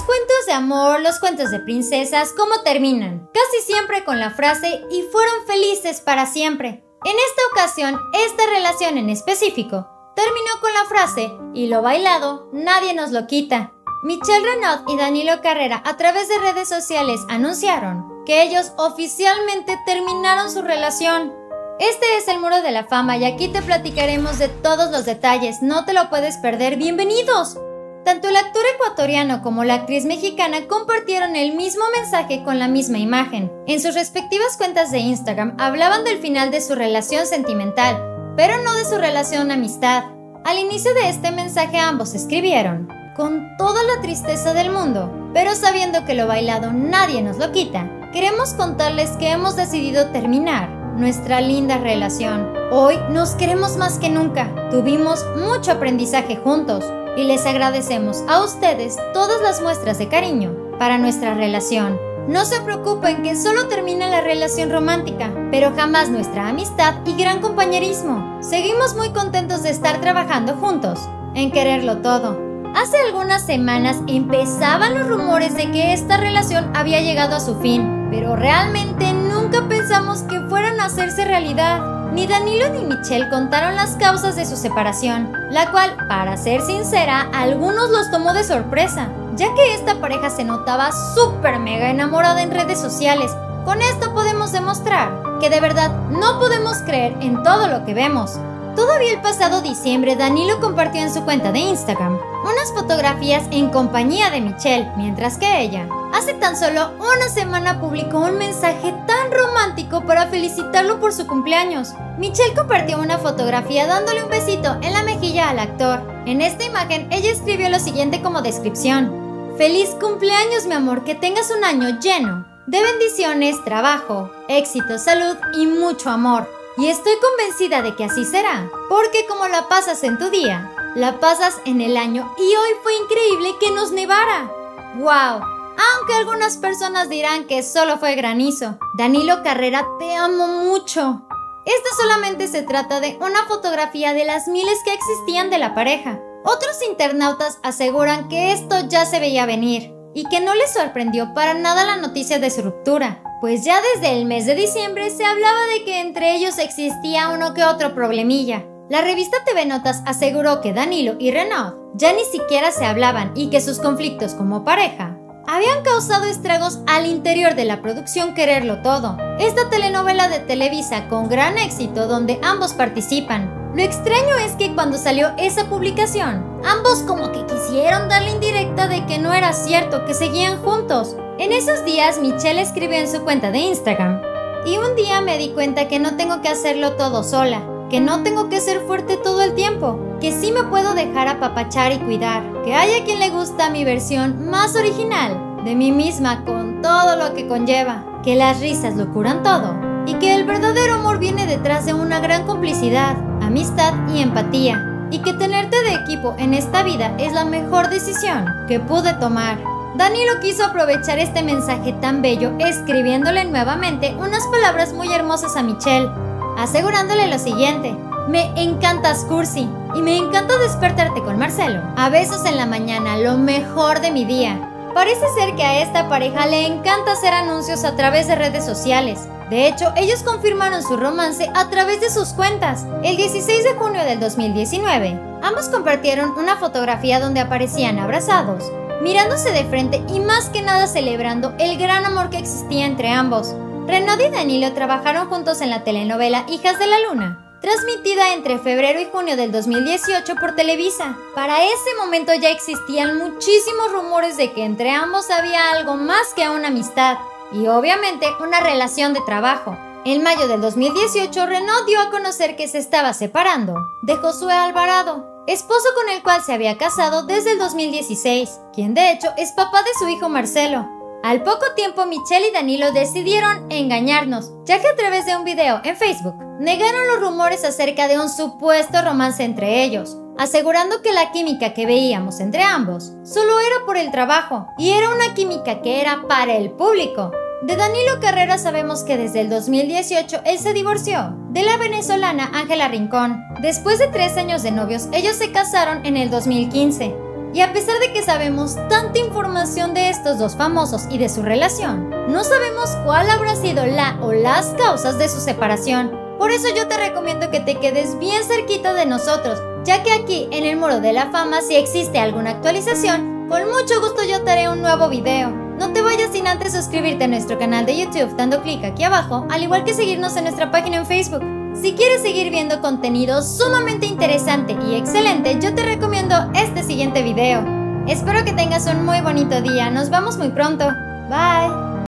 cuentos de amor, los cuentos de princesas, ¿cómo terminan? Casi siempre con la frase "y fueron felices para siempre". En esta ocasión, esta relación en específico terminó con la frase "y lo bailado, nadie nos lo quita". Michelle Renaud y Danilo Carrera a través de redes sociales anunciaron que ellos oficialmente terminaron su relación. Este es el Muro de la Fama y aquí te platicaremos de todos los detalles, no te lo puedes perder, ¡bienvenidos! Tanto el actor ecuatoriano como la actriz mexicana compartieron el mismo mensaje con la misma imagen. En sus respectivas cuentas de Instagram hablaban del final de su relación sentimental, pero no de su relación amistad. Al inicio de este mensaje ambos escribieron: "Con toda la tristeza del mundo, pero sabiendo que lo bailado nadie nos lo quita, queremos contarles que hemos decidido terminar nuestra linda relación. Hoy nos queremos más que nunca, tuvimos mucho aprendizaje juntos y les agradecemos a ustedes todas las muestras de cariño para nuestra relación. No se preocupen que solo termina la relación romántica, pero jamás nuestra amistad y gran compañerismo. Seguimos muy contentos de estar trabajando juntos, en quererlo todo". Hace algunas semanas empezaban los rumores de que esta relación había llegado a su fin, pero realmente nunca pensamos que fueran a hacerse realidad. Ni Danilo ni Michelle contaron las causas de su separación, la cual, para ser sincera, a algunos los tomó de sorpresa, ya que esta pareja se notaba súper mega enamorada en redes sociales. Con esto podemos demostrar que de verdad no podemos creer en todo lo que vemos. Todavía el pasado diciembre, Danilo compartió en su cuenta de Instagram unas fotografías en compañía de Michelle, mientras que ella, hace tan solo una semana, publicó un mensaje tan romántico para felicitarlo por su cumpleaños. Michelle compartió una fotografía dándole un besito en la mejilla al actor. En esta imagen, ella escribió lo siguiente como descripción: "Feliz cumpleaños, mi amor, que tengas un año lleno de bendiciones, trabajo, éxito, salud y mucho amor. Y estoy convencida de que así será, porque como la pasas en tu día, la pasas en el año y hoy fue increíble que nos nevara. ¡Wow! Aunque algunas personas dirán que solo fue granizo. Danilo Carrera, te amo mucho". Esta solamente se trata de una fotografía de las miles que existían de la pareja. Otros internautas aseguran que esto ya se veía venir y que no les sorprendió para nada la noticia de su ruptura, pues ya desde el mes de diciembre se hablaba de que entre ellos existía uno que otro problemilla. La revista TV Notas aseguró que Danilo y Renaud ya ni siquiera se hablaban y que sus conflictos como pareja habían causado estragos al interior de la producción Quererlo Todo, esta telenovela de Televisa con gran éxito donde ambos participan. Lo extraño es que cuando salió esa publicación, ambos como que quisieron darle indirecta de que no era cierto, que seguían juntos. En esos días, Michelle escribió en su cuenta de Instagram: "Y un día me di cuenta que no tengo que hacerlo todo sola, que no tengo que ser fuerte todo el tiempo, que sí me puedo dejar apapachar y cuidar, que hay a quien le gusta mi versión más original de mí misma con todo lo que conlleva, que las risas lo curan todo y que el verdadero amor viene detrás de una gran complicidad, amistad y empatía, y que tenerte de equipo en esta vida es la mejor decisión que pude tomar". Danilo quiso aprovechar este mensaje tan bello escribiéndole nuevamente unas palabras muy hermosas a Michelle, asegurándole lo siguiente: "Me encantas, Cursi, y me encanta despertarte con Marcelo a besos en la mañana, lo mejor de mi día". Parece ser que a esta pareja le encanta hacer anuncios a través de redes sociales. De hecho, ellos confirmaron su romance a través de sus cuentas. El 16 de junio del 2019, ambos compartieron una fotografía donde aparecían abrazados, mirándose de frente y más que nada celebrando el gran amor que existía entre ambos. Renaud y Danilo trabajaron juntos en la telenovela Hijas de la Luna, transmitida entre febrero y junio del 2018 por Televisa. Para ese momento ya existían muchísimos rumores de que entre ambos había algo más que una amistad y obviamente una relación de trabajo. En mayo del 2018, Renaud dio a conocer que se estaba separando de Josué Alvarado, esposo con el cual se había casado desde el 2016, quien de hecho es papá de su hijo Marcelo. Al poco tiempo, Michelle y Danilo decidieron engañarnos, ya que a través de un video en Facebook negaron los rumores acerca de un supuesto romance entre ellos, asegurando que la química que veíamos entre ambos solo era por el trabajo y era una química que era para el público. De Danilo Carrera sabemos que desde el 2018 él se divorció de la venezolana Ángela Rincón. Después de 3 años de novios, ellos se casaron en el 2015. Y a pesar de que sabemos tanta información de estos dos famosos y de su relación, no sabemos cuál habrá sido la o las causas de su separación. Por eso yo te recomiendo que te quedes bien cerquita de nosotros, ya que aquí en el Muro de la Fama, si existe alguna actualización, con mucho gusto yo te haré un nuevo video. No te vayas sin antes suscribirte a nuestro canal de YouTube dando clic aquí abajo, al igual que seguirnos en nuestra página en Facebook. Si quieres seguir viendo contenido sumamente interesante y excelente, yo te recomiendo este siguiente video. Espero que tengas un muy bonito día, nos vemos muy pronto. Bye.